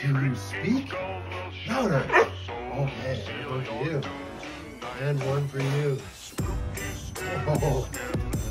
Can you speak? Louder. Okay, one for you. And one for you. Oh,